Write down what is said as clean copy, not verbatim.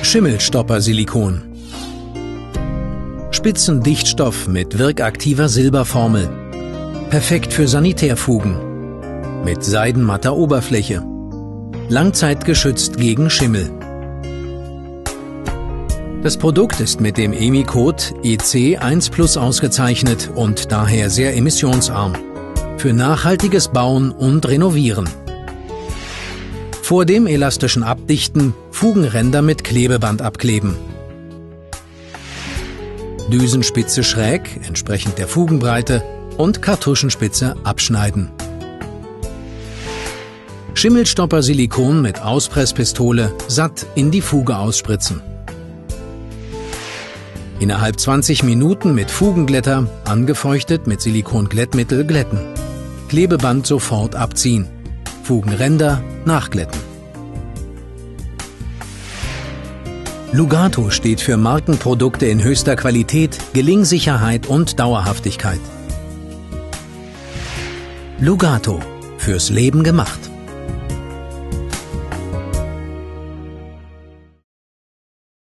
Schimmelstopper-Silikon. Spitzendichtstoff mit wirkaktiver Silberformel. Perfekt für Sanitärfugen. Mit seidenmatter Oberfläche. Langzeitgeschützt gegen Schimmel. Das Produkt ist mit dem EMI-Code EC1+ ausgezeichnet und daher sehr emissionsarm. Für nachhaltiges Bauen und Renovieren. Vor dem elastischen Abdichten Fugenränder mit Klebeband abkleben. Düsenspitze schräg, entsprechend der Fugenbreite, und Kartuschenspitze abschneiden. Schimmelstopper-Silikon mit Auspresspistole satt in die Fuge ausspritzen. Innerhalb 20 Minuten mit Fugenglätter, angefeuchtet mit Silikonglättmittel, glätten. Klebeband sofort abziehen. Fugenränder nachglätten. Lugato steht für Markenprodukte in höchster Qualität, Gelingsicherheit und Dauerhaftigkeit. Lugato, fürs Leben gemacht.